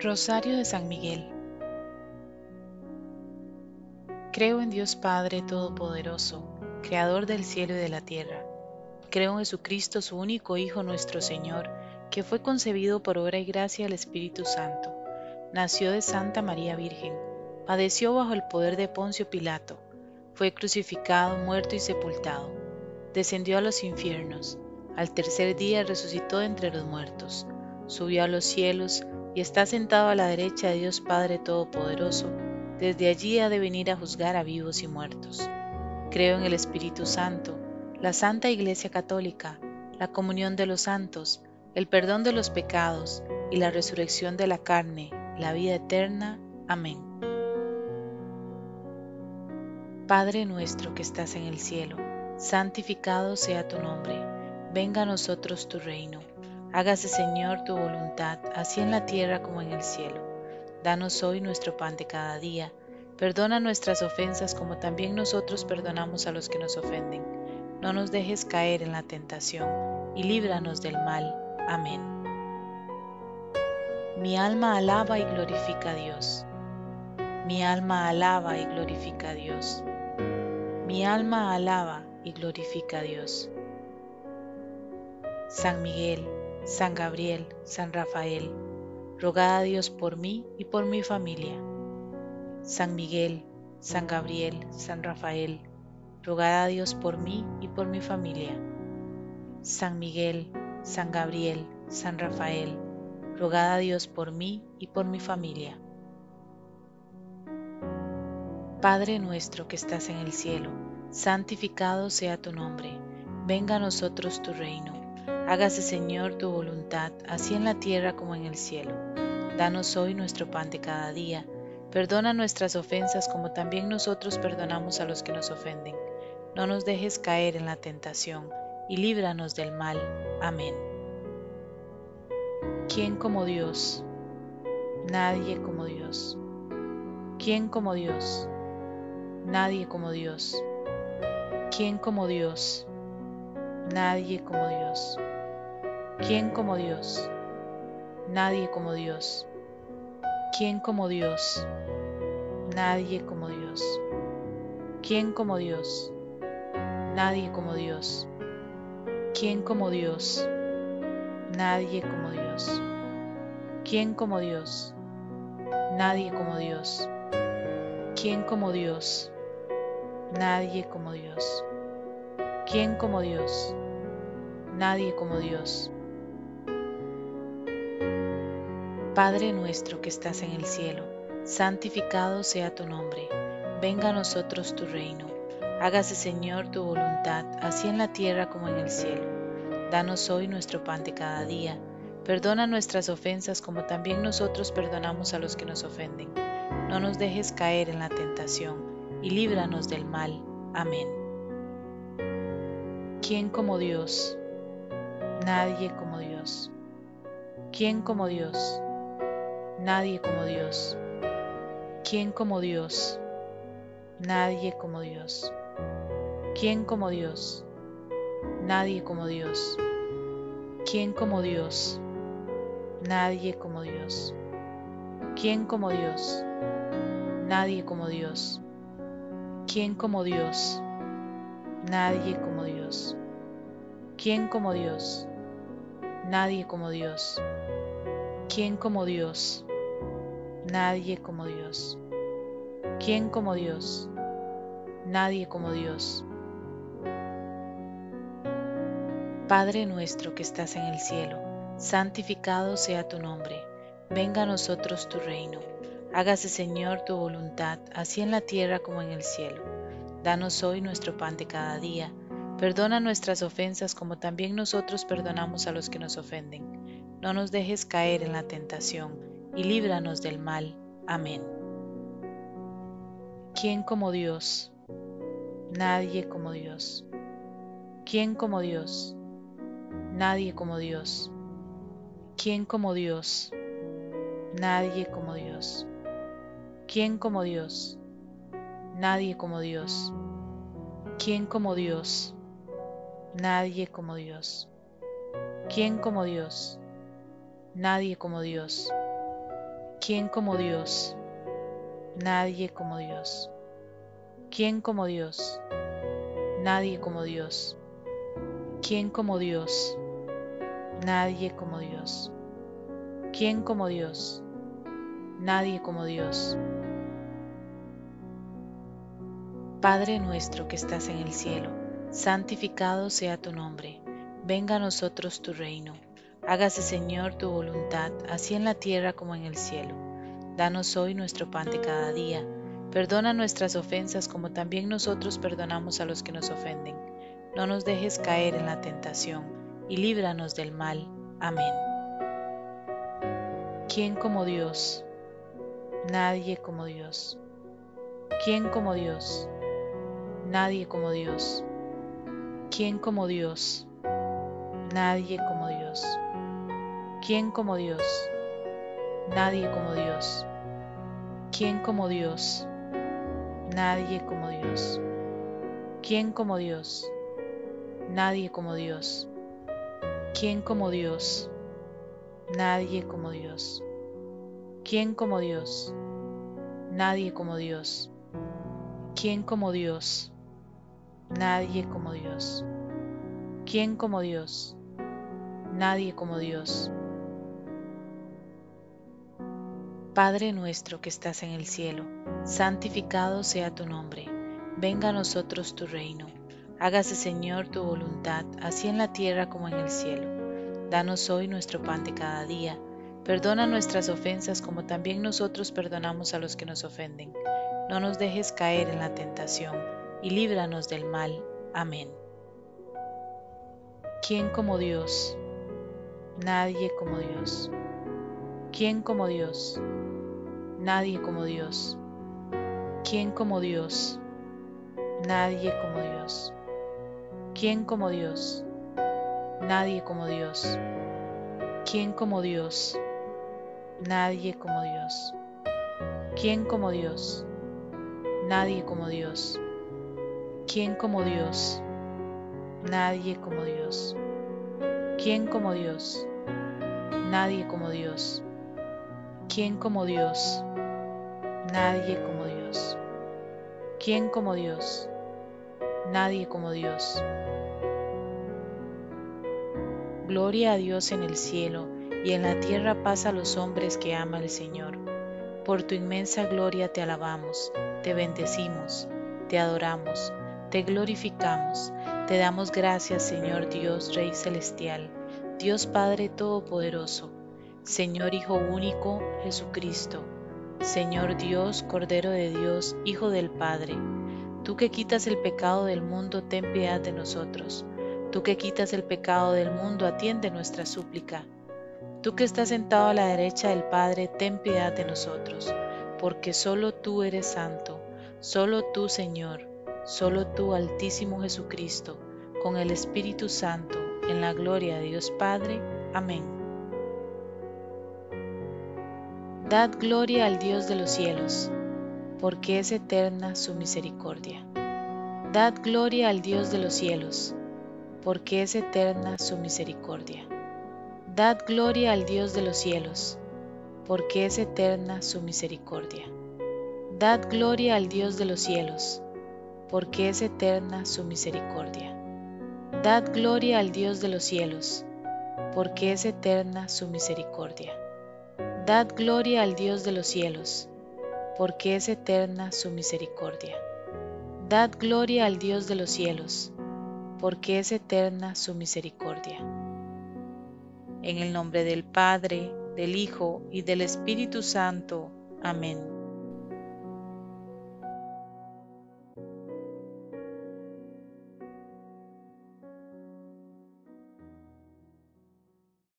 Rosario de San Miguel. Creo en Dios Padre Todopoderoso, Creador del cielo y de la tierra. Creo en Jesucristo, su único Hijo, nuestro Señor, que fue concebido por obra y gracia del Espíritu Santo. Nació de Santa María Virgen, padeció bajo el poder de Poncio Pilato, fue crucificado, muerto y sepultado. Descendió a los infiernos, al tercer día resucitó de entre los muertos, subió a los cielos y está sentado a la derecha de Dios Padre Todopoderoso. Desde allí ha de venir a juzgar a vivos y muertos. Creo en el Espíritu Santo, la Santa Iglesia Católica, la comunión de los santos, el perdón de los pecados y la resurrección de la carne, la vida eterna. Amén. Padre nuestro que estás en el cielo, santificado sea tu nombre. Venga a nosotros tu reino. Hágase, Señor, tu voluntad, así en la tierra como en el cielo. Danos hoy nuestro pan de cada día. Perdona nuestras ofensas como también nosotros perdonamos a los que nos ofenden. No nos dejes caer en la tentación y líbranos del mal. Amén. Mi alma alaba y glorifica a Dios. Mi alma alaba y glorifica a Dios. Mi alma alaba y glorifica a Dios. San Miguel, San Gabriel, San Rafael, rogad a Dios por mí y por mi familia. San Miguel, San Gabriel, San Rafael, rogad a Dios por mí y por mi familia. San Miguel, San Gabriel, San Rafael, rogad a Dios por mí y por mi familia. Padre nuestro que estás en el cielo, santificado sea tu nombre. Venga a nosotros tu reino. Hágase, Señor, tu voluntad, así en la tierra como en el cielo. Danos hoy nuestro pan de cada día. Perdona nuestras ofensas como también nosotros perdonamos a los que nos ofenden. No nos dejes caer en la tentación y líbranos del mal. Amén. ¿Quién como Dios? Nadie como Dios. ¿Quién como Dios? Nadie como Dios. ¿Quién como Dios? Nadie como Dios. ¿Quién como Dios? Nadie como Dios. ¿Quién como Dios? Nadie como Dios. ¿Quién como Dios? Nadie como Dios. ¿Quién como Dios? Nadie como Dios. ¿Quién como Dios? Nadie como Dios. ¿Quién como Dios? Nadie como Dios. ¿Quién como Dios? Nadie como Dios. Padre nuestro que estás en el cielo, santificado sea tu nombre. Venga a nosotros tu reino. Hágase, Señor, tu voluntad, así en la tierra como en el cielo. Danos hoy nuestro pan de cada día. Perdona nuestras ofensas como también nosotros perdonamos a los que nos ofenden. No nos dejes caer en la tentación y líbranos del mal. Amén. ¿Quién como Dios? Nadie como Dios. ¿Quién como Dios? Nadie como Dios. ¿Quién como Dios? Nadie como Dios. ¿Quién como Dios? Nadie como Dios. ¿Quién como Dios? Nadie como Dios. ¿Quién como Dios? Nadie como Dios. ¿Quién como Dios? Nadie como Dios. ¿Quién como Dios? Nadie como Dios. ¿Quién como Dios? Nadie como Dios. ¿Quién como Dios? Nadie como Dios. Padre nuestro que estás en el cielo, santificado sea tu nombre. Venga a nosotros tu reino. Hágase, Señor, tu voluntad, así en la tierra como en el cielo. Danos hoy nuestro pan de cada día. Perdona nuestras ofensas como también nosotros perdonamos a los que nos ofenden. No nos dejes caer en la tentación y líbranos del mal. Amén. ¿Quién como Dios? Nadie como Dios. ¿Quién como Dios? Nadie como Dios. ¿Quién como Dios? Nadie como Dios. ¿Quién como Dios? Nadie como Dios. ¿Quién como Dios? Nadie como Dios. ¿Quién como Dios? Nadie como Dios. ¿Quién como Dios? Nadie como Dios. ¿Quién como Dios? Nadie como Dios. ¿Quién como Dios? Nadie como Dios. ¿Quién como Dios? Nadie como Dios. Padre nuestro que estás en el cielo, santificado sea tu nombre. Venga a nosotros tu reino. Hágase, Señor, tu voluntad, así en la tierra como en el cielo. Danos hoy nuestro pan de cada día. Perdona nuestras ofensas como también nosotros perdonamos a los que nos ofenden. No nos dejes caer en la tentación y líbranos del mal. Amén. ¿Quién como Dios? Nadie como Dios. ¿Quién como Dios? Nadie como Dios. ¿Quién como Dios? Nadie como Dios. ¿Quién como Dios? Nadie como Dios. ¿Quién como Dios? Nadie como Dios. ¿Quién como Dios? Nadie como Dios. ¿Quién como Dios? Nadie como Dios. ¿Quién como Dios? Nadie como Dios. ¿Quién como Dios? Nadie como Dios. ¿Quién como Dios? Nadie como Dios. Padre nuestro que estás en el cielo, santificado sea tu nombre. Venga a nosotros tu reino. Hágase, Señor, tu voluntad, así en la tierra como en el cielo. Danos hoy nuestro pan de cada día. Perdona nuestras ofensas como también nosotros perdonamos a los que nos ofenden. No nos dejes caer en la tentación y líbranos del mal. Amén. ¿Quién como Dios? Nadie como Dios. ¿Quién como Dios? Nadie como Dios. ¿Quién como Dios? Nadie como Dios. ¿Quién como Dios? Nadie como Dios. ¿Quién como Dios? Nadie como Dios. ¿Quién como Dios? Nadie como Dios. ¿Quién como Dios? Nadie como Dios. ¿Quién como Dios? Nadie como Dios. ¿Quién como Dios? Nadie como Dios. ¿Quién como Dios? Nadie como Dios. Gloria a Dios en el cielo y en la tierra paz a los hombres que ama el Señor. Por tu inmensa gloria te alabamos, te bendecimos, te adoramos, te glorificamos, te damos gracias, Señor Dios, Rey celestial, Dios Padre Todopoderoso, Señor Hijo único, Jesucristo, Señor Dios, Cordero de Dios, Hijo del Padre. Tú que quitas el pecado del mundo, ten piedad de nosotros. Tú que quitas el pecado del mundo, atiende nuestra súplica. Tú que estás sentado a la derecha del Padre, ten piedad de nosotros, porque solo tú eres santo, solo tú, Señor, solo tú, Altísimo Jesucristo, con el Espíritu Santo, en la gloria de Dios Padre. Amén. Dad gloria al Dios de los cielos, porque es eterna su misericordia. Dad gloria al Dios de los cielos, porque es eterna su misericordia. Dad gloria al Dios de los cielos, porque es eterna su misericordia. Dad gloria al Dios de los cielos, porque es eterna su misericordia. Dad gloria al Dios de los cielos, porque es eterna su misericordia. Dad gloria al Dios de los cielos, porque es eterna su misericordia. Dad gloria al Dios de los cielos, porque es eterna su misericordia. En el nombre del Padre, del Hijo y del Espíritu Santo. Amén.